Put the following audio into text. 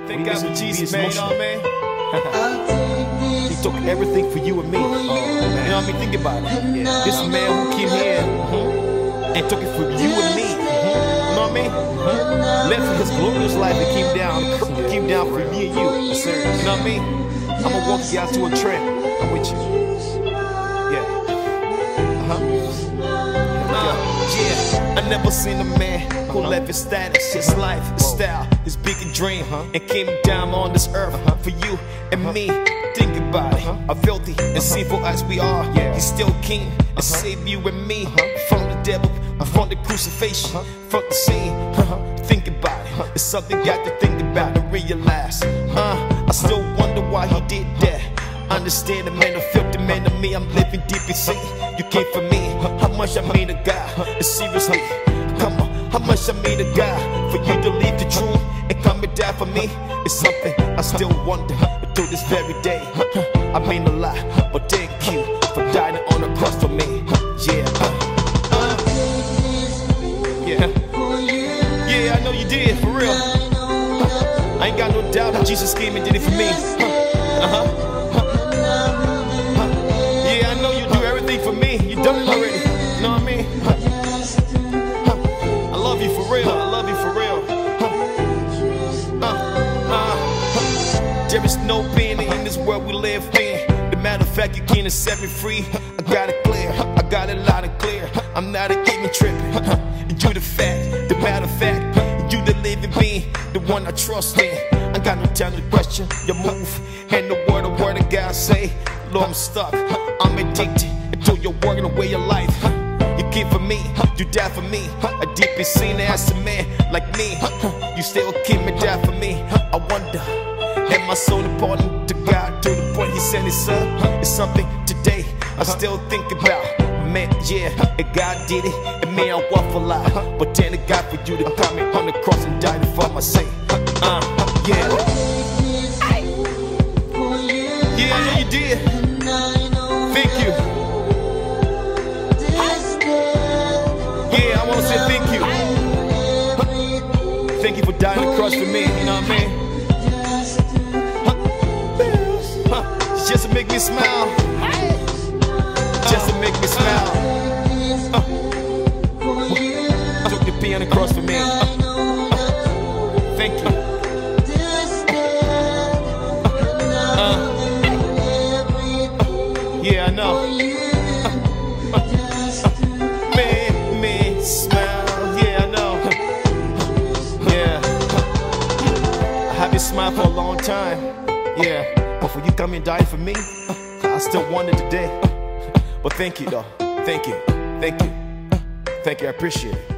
Thank God for Jesus, man. You know what I mean? He took everything for you and me. You know what I mean? Think about it. This man who came here and took it for you and me. You know what I mean? Left for his glorious life and came down for me and you. You know what I mean? I'm gonna walk you out to a trip. I'm with you. Yeah. Yeah. I never seen a man who left his status, his life, his style, his bigger dream, and came down on this earth for you and me. Think about it. A filthy and sinful as we are, He's still king and save you and me from the devil, from the crucifixion, from the sin. Think about it. It's something got to think about and realize. I still wonder why he did that. Understand the man, a filthy man to me. I'm living deep in sin. You came for me. How much I mean to God? And seriously, come on. How much I mean to God for you to leave the truth and come and die for me? It's something I still wonder to this very day. I mean a lot, but thank you for dying on the cross for me. Yeah, I know you did, for real. I ain't got no doubt that Jesus came and did it for me. Yeah, I know you do everything for me. You done it already. You know what I mean? I love you for real. I love you for real. There is no pain in this world we live in. The matter of fact, you can't set me free. I got it clear. I got it loud and clear. I'm not even tripping. You the fact. The matter of fact, you the living being, the one I trust in. I got no time to question your move and the word of God say. Lord, I'm stuck, I'm addicted until you're working away your life. You came for me, you died for me. I deep in sin as a man like me. You still came and died for me. I wonder, am my soul important to God to the point He sent His Son? It's something today I still think about. Man, and God did it, and me I walk for life. But then it got for you to come in on the cross and die for my sin. Yeah, I know you did. Thank you. Yeah, I want to say thank you. Thank you for dying on the cross for me, you know what I mean? Just to make me smile. Just to make me smile. Took the P on the cross for me. Thank you. Yeah, I know. Make me smile. Yeah, I know. Yeah. I haven't smiled for a long time. Yeah. But for you coming and dying for me, I still wonder today. But thank you though. Thank you. Thank you. Thank you. I appreciate it.